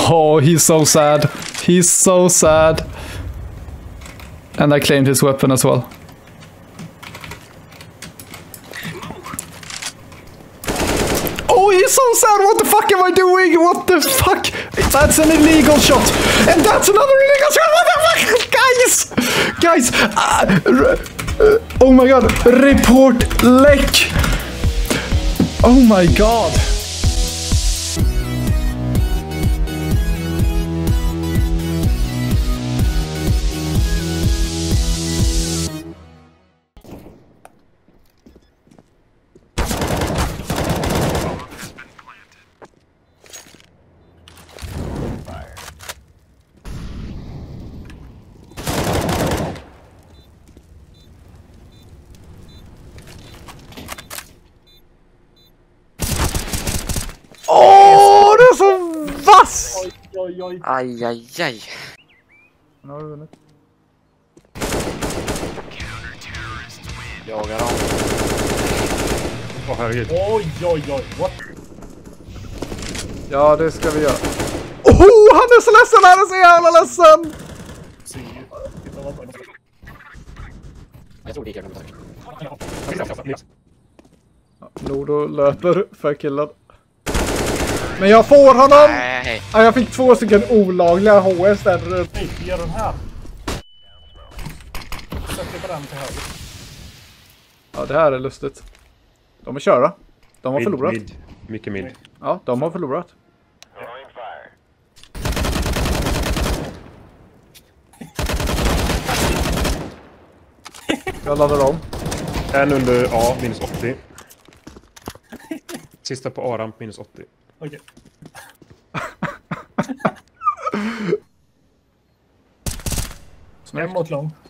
Oh, he's so sad. He's so sad. And I claimed his weapon as well. Oh, he's so sad. What the fuck am I doing? What the fuck? That's an illegal shot. And that's another illegal shot. What the fuck? Guys. Oh my god. Report leck. Oh my god. Oj. Aj. Nu har du vunnit. Jagar dem. Åh herregud. Oj. What? Ja, det ska vi göra. Oh, han är så ledsen! Han är så jävla ledsen! Jag tror det gick Lodo löper för killen. Men jag får honom! Nej. Ja, jag fick 2 stycken olagliga HS där. Nej, gör den här. Sätter på den till höger. Ja, det här är lustigt. De är köra. De har förlorat. Mid. Mycket mid. Ja, de har förlorat. Jag laddar om. En under A, minus 80. Sista på A-ramp, minus 80. Okej. En mot lång.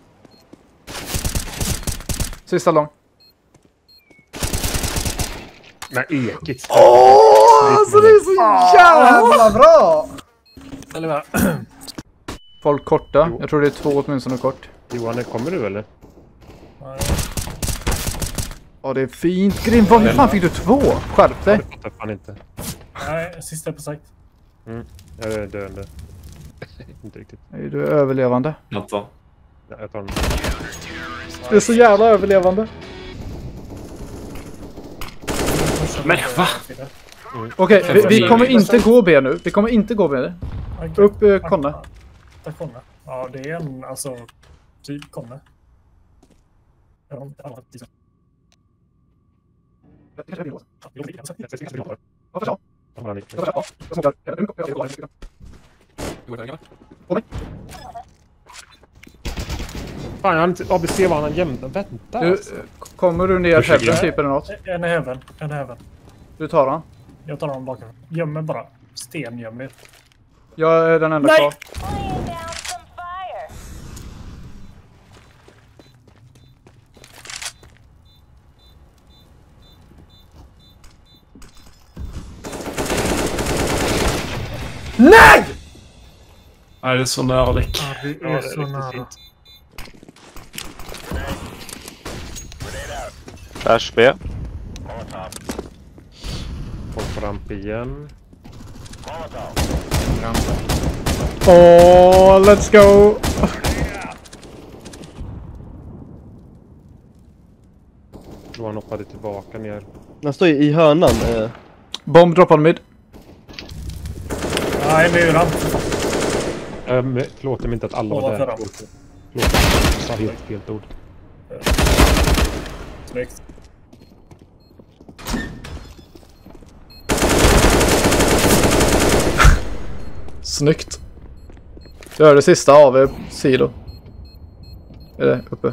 Sista lång. Nej, ekigt. Alltså det är så jävla bra! Eller vad? Folk korta. Jag tror det är 2 åtminstone kort. Johan, kommer du eller? Ja, det är fint. Grim, hur fan fick du 2? Skärp dig. Jag fattar fan inte. Nej, sista på sagt. Jag är döende. Inte riktigt. Är du överlevande? Något va? Ja, jag tar den. Du är så jävla överlevande. Men va? Okej, vi kommer inte gå B nu. Vi kommer inte gå B. Upp Conne. Tack Conne. Ja, det är en, alltså, typ Conne. Varför så? Fan, jag har inte ABC var han jämnt. Vänta alltså. Kommer du ner heaven typ eller något? En är heaven. Du tar han. Jag tar honom bakom. Gömmer bara. Stengömmer. Jag är den enda kvar. Nej! Nej, det är så nära läck. Ja, det är så nära. Flash B. Folk på ramp igen. Åh, let's go! Johan hoppade tillbaka ner. Han står i hörnan. Bomb droppade mid. Nej, det är ramp. Förlåt mig inte att alla var där. Förlåt, jag sa helt fel ord. Snyggt. Snyggt. Du är det sista av silo. Är det uppe?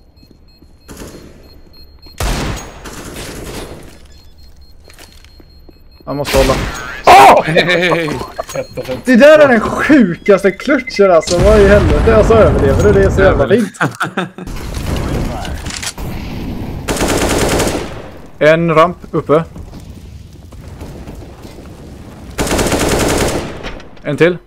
Jag måste hålla. Det där är den sjukaste klutchen alltså. Vad i helvete? Jag så överlever det är så jävla fint. En ramp uppe. En till.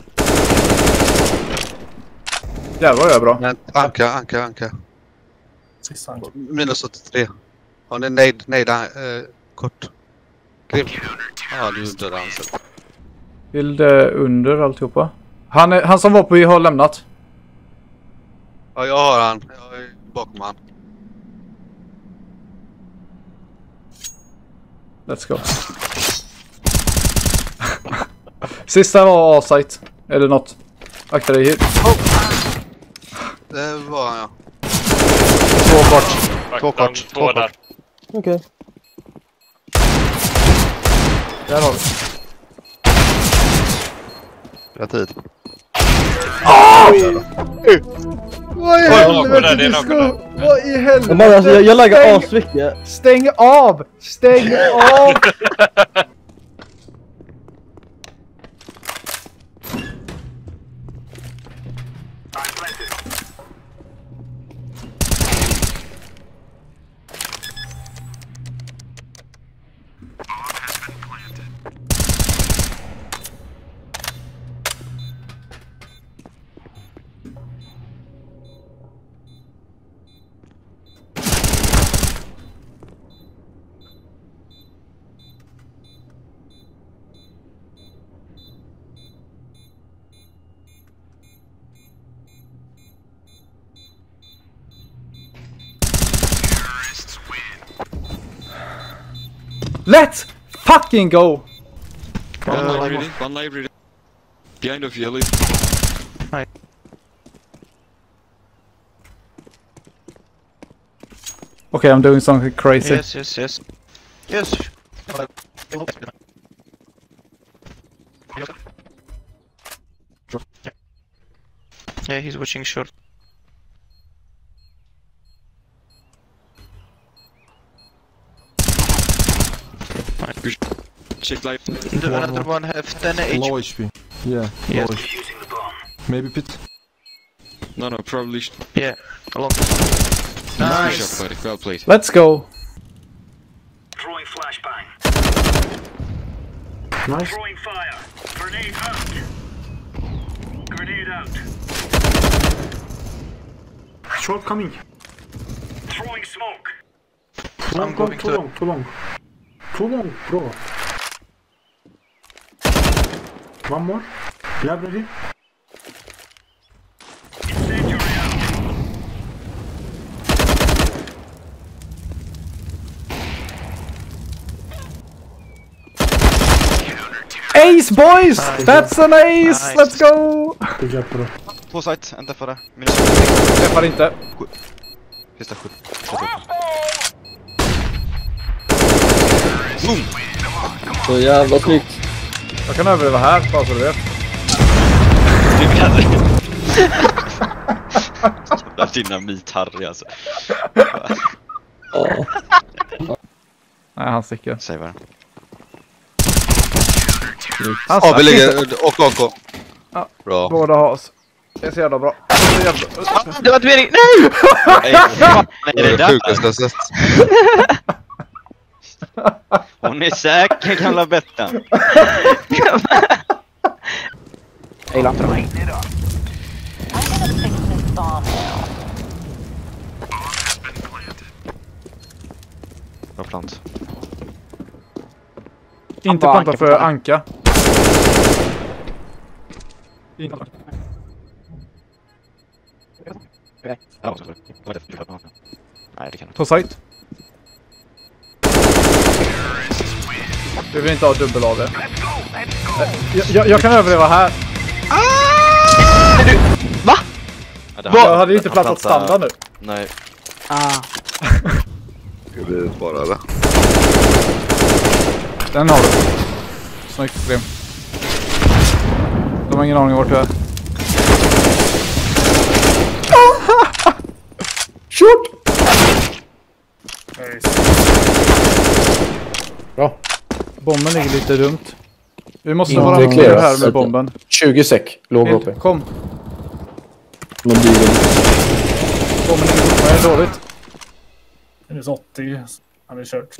Jävlar jag är bra. Men anka. Sista anka. Minus 83. Har ni nejda kort? Grim. Ja, du dödade han. Vill det under alltihopa? Han som var på I har lämnat. Ja, jag har han. Jag är bakom han. Let's go. Sista var A-site. Eller något. Akta dig hit. Det var han, ja. Två kort. Två där. Okej. Där har vi. Rätt tid. Vad i helvete du ska... Vad i helvete? Men alltså, jag lägger asmycket. Stäng av! Stäng av! Let's fucking go! One live reading. Behind of yellow. Okay, I'm doing something crazy. Yes. Yeah, he's watching short. Check live. Another one have 10 HP. Low HP. Yeah, Yes. low HP. Maybe pit. No, probably. Yeah, along. Nice job, buddy. Well played. Let's go! Throwing flashbang. Nice. Throwing fire. Grenade out. Grenade out. Short coming. Throwing smoke. I'm going too to. long, too long. Too long, bro. One more. Library. Incendiary out. Ace boys! That's an ace! Nice. Let's go! Good job, bro. Två site, en träffare. Träffar inte. Sista 7. Så jävla snyggt. Jag kan överleva här, bara så du vet. Jävla dynamit-Harry alltså. Ja. Nej, han sticker. Säg bara. Han Ja, vi stack ligger... inte. Och AK. Ja. Bra. Båda har oss. Det är så jävla bra. Det är så jävla... Det var ett mening. Nej! Nej, fan är Det det är det där? sjukaste jag sett. Hon är säker, gamla Bettan. Jag gillar inte dem. Bra plant. Inte planta för anka. Nej, det kan inte. På site. Vi vill inte ha dubbel av det. Jag kan överleva här. Va? Jag hade inte plattat standard nu. Nej. Ska vi spara eller? Den har du. Snyggt, Grim. De har ingen aning vart du är. Shoot! Bra. Bomben ligger lite dumt. Vi måste Inte vara med clear, här med bomben. 20 sek. Låg HP. Kom. Någon bil. Bomben ligger fortfarande dåligt. Minus 80. Han är kört.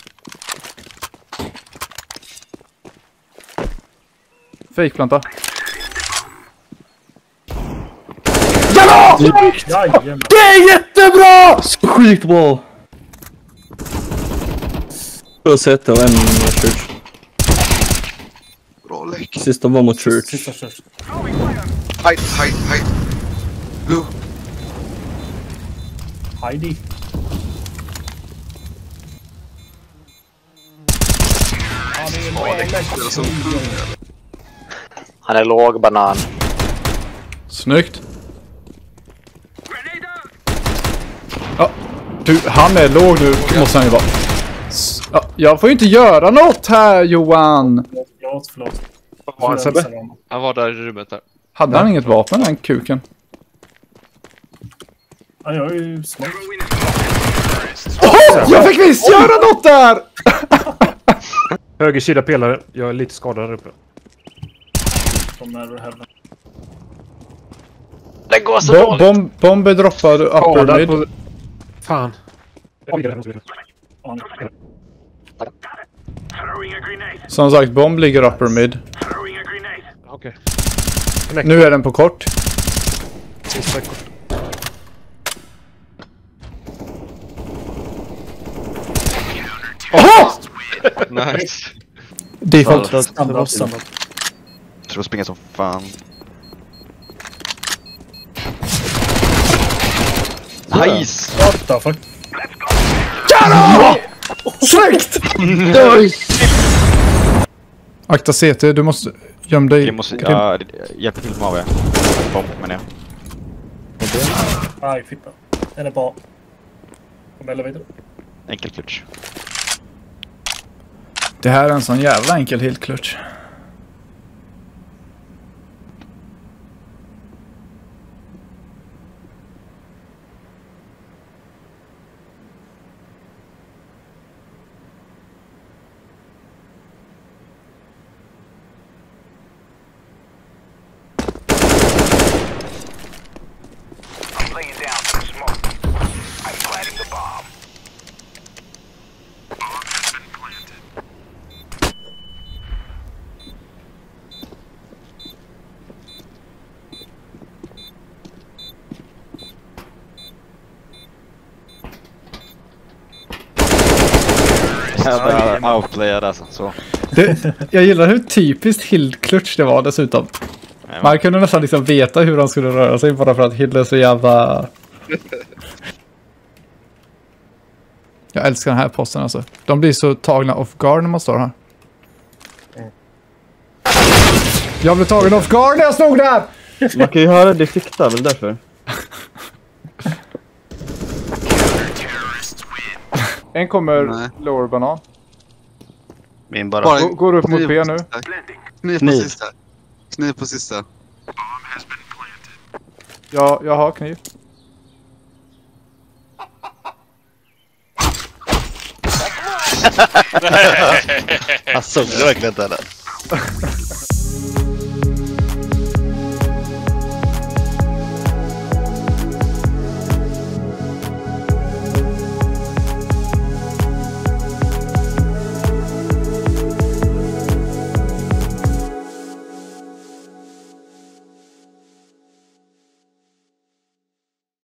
Fejkplanta. Jajamän. Det är jättebra! Så sjukt bra! Bra sätt och en church. Bra läge. quick. Sista var mot church. Sista church. Hide. Blue. Heidi. Han är låg, banan. Snyggt. Ja, du, han är låg nu, måste han ju vara. Ja, jag får ju inte göra något här, Johan. Förlåt. Var han Sebbe? Han var där i rummet där. Hade han inget vapen, den kuken? Ja, jag är ju smart. Jag fick visst göra något där! Höger sida pelare. Jag är lite skadad där uppe. Från nära heaven. Det går så dåligt. Bomber droppar upper mid. På... Fan. Throwing a grenade. Som sagt, bomb ligger upper mid. Throwing a grenade. Okej. Nu är den på kort. Sista kort. Oho! Nice. Default. Standard. Jag tror springa som fan. Nice! What the fuck? Snyggt! Akta CT, du måste gömma dig. Jag måste hjälpa till med AV. Bomb, men ja. Aj, fippa. Den är bra. Kom elevator. Enkel clutch. Det här är en sån jävla enkel helt clutch. I'm laying down some smoke. I'm planting the bomb. Bomb has been planted. Jävla outplayad alltså. Så. Jag gillar hur typiskt Hill-clutch det var dessutom. Man kunde nästan liksom veta hur han skulle röra sig bara för att Hill är så jävla... Jag älskar den här posten alltså. De blir så tagna off guard när man står här. Jag blev tagen off guard när jag stod där! Man kan ju höra det sikta, väl därför. En kommer Nej. lower banan. Min bara. Går upp mot B nu. Kniv på sista. Ja, jag har kniv. Alltså, det var verkligen inte det.